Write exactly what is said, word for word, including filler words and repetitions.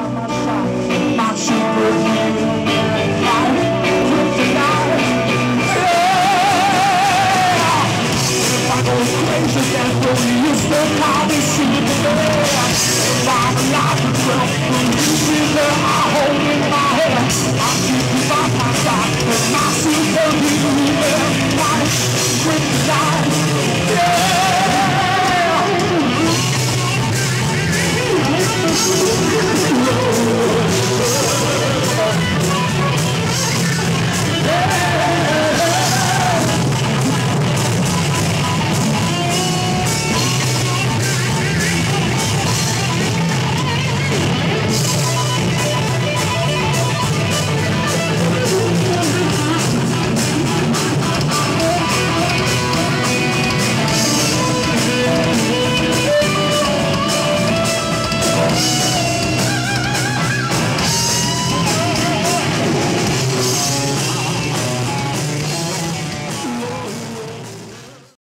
my side, my superhero. I'm kryptonite. Yeah! If I go crazy, then you still call me Superman. If I'm alive, well, you see that I hold in my